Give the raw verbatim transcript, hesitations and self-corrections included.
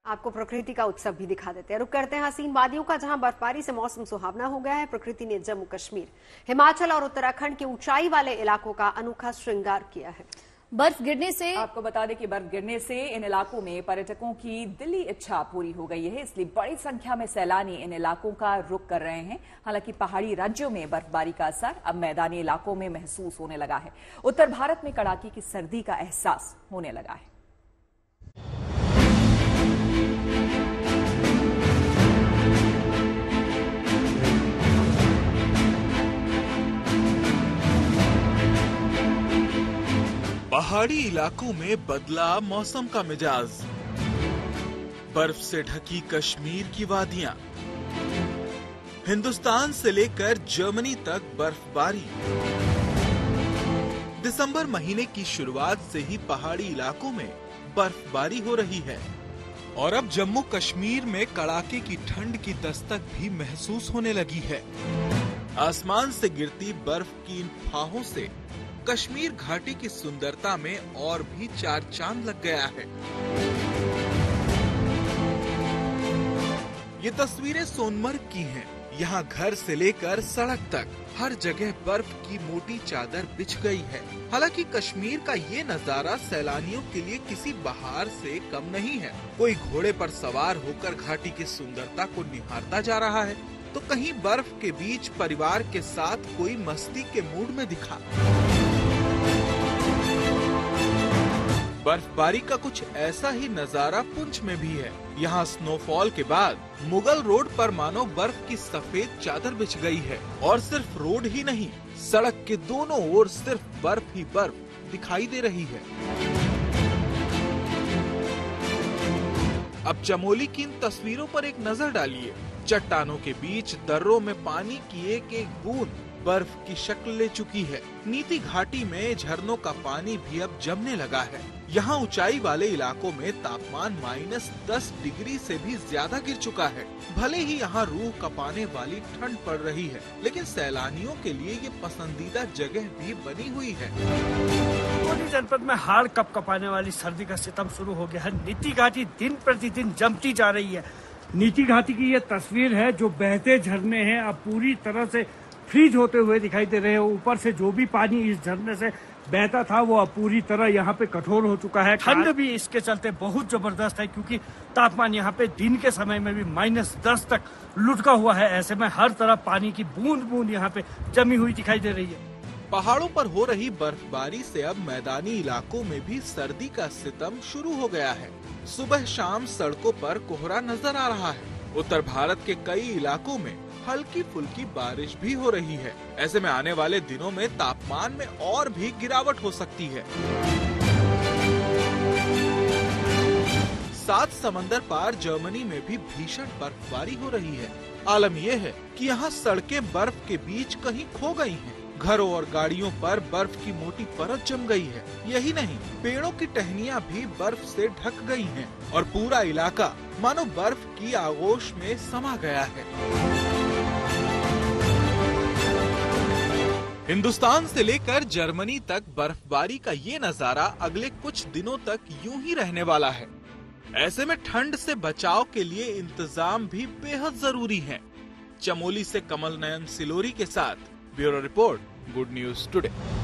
आपको प्रकृति का उत्सव भी दिखा देते हैं। रुक करते हैं हसीन वादियों का, जहां बर्फबारी से मौसम सुहावना हो गया है। प्रकृति ने जम्मू कश्मीर, हिमाचल और उत्तराखंड के ऊंचाई वाले इलाकों का अनोखा श्रृंगार किया है। बर्फ गिरने से आपको बता दें कि बर्फ गिरने से इन इलाकों में पर्यटकों की दिली इच्छा पूरी हो गई है, इसलिए बड़ी संख्या में सैलानी इन इलाकों का रुख कर रहे हैं। हालांकि पहाड़ी राज्यों में बर्फबारी का असर अब मैदानी इलाकों में महसूस होने लगा है। उत्तर भारत में कड़ाके की सर्दी का एहसास होने लगा है। पहाड़ी इलाकों में बदला मौसम का मिजाज, बर्फ से ढकी कश्मीर की वादियां, हिंदुस्तान से लेकर जर्मनी तक बर्फबारी। दिसंबर महीने की शुरुआत से ही पहाड़ी इलाकों में बर्फबारी हो रही है और अब जम्मू कश्मीर में कड़ाके की ठंड की दस्तक भी महसूस होने लगी है। आसमान से गिरती बर्फ की इन फाहों से कश्मीर घाटी की सुंदरता में और भी चार चांद लग गया है। ये तस्वीरें सोनमर्ग की हैं। यहाँ घर से लेकर सड़क तक हर जगह बर्फ की मोटी चादर बिछ गई है। हालांकि कश्मीर का ये नजारा सैलानियों के लिए किसी बहार से कम नहीं है। कोई घोड़े पर सवार होकर घाटी की सुंदरता को निहारता जा रहा है, तो कहीं बर्फ के बीच परिवार के साथ कोई मस्ती के मूड में दिखा। बर्फबारी का कुछ ऐसा ही नजारा पुंछ में भी है। यहाँ स्नोफॉल के बाद मुगल रोड पर मानो बर्फ की सफेद चादर बिछ गई है और सिर्फ रोड ही नहीं, सड़क के दोनों ओर सिर्फ बर्फ ही बर्फ दिखाई दे रही है। अब चमोली की इन तस्वीरों पर एक नजर डालिए। चट्टानों के बीच दर्रों में पानी की एक एक बूंद बर्फ की शक्ल ले चुकी है। नीति घाटी में झरनों का पानी भी अब जमने लगा है। यहाँ ऊंचाई वाले इलाकों में तापमान माइनस दस डिग्री से भी ज्यादा गिर चुका है। भले ही यहाँ रूह कपाने वाली ठंड पड़ रही है, लेकिन सैलानियों के लिए ये पसंदीदा जगह भी बनी हुई है। चमोली जनपद में हाड़ कप कपाने वाली सर्दी का सितम शुरू हो गया है। नीति घाटी दिन प्रतिदिन जमती जा रही है। नीति घाटी की ये तस्वीर है, जो बहते झरने हैं अब पूरी तरह से फ्रीज होते हुए दिखाई दे रहे हैं। ऊपर से जो भी पानी इस झरने से बहता था वो अब पूरी तरह यहाँ पे कठोर हो चुका है। ठंड भी इसके चलते बहुत जबरदस्त है, क्योंकि तापमान यहाँ पे दिन के समय में भी माइनस दस तक लुढ़का हुआ है। ऐसे में हर तरफ पानी की बूंद बूंद यहाँ पे जमी हुई दिखाई दे रही है। पहाड़ों पर हो रही बर्फबारी से अब मैदानी इलाकों में भी सर्दी का सितम शुरू हो गया है। सुबह शाम सड़कों पर कोहरा नजर आ रहा है। उत्तर भारत के कई इलाकों में हल्की फुल्की बारिश भी हो रही है। ऐसे में आने वाले दिनों में तापमान में और भी गिरावट हो सकती है। सात समंदर पार जर्मनी में भी भीषण बर्फबारी हो रही है। आलम यह है कि यहाँ सड़कें बर्फ के बीच कहीं खो गई हैं। घरों और गाड़ियों पर बर्फ की मोटी परत जम गई है। यही नहीं, पेड़ों की टहनियां भी बर्फ से ढक गई हैं और पूरा इलाका मानो बर्फ की आगोश में समा गया है। हिंदुस्तान से लेकर जर्मनी तक बर्फबारी का ये नजारा अगले कुछ दिनों तक यूं ही रहने वाला है। ऐसे में ठंड से बचाव के लिए इंतजाम भी बेहद जरूरी है। चमोली से कमल नयन सिलोरी के साथ bureau report, good news today.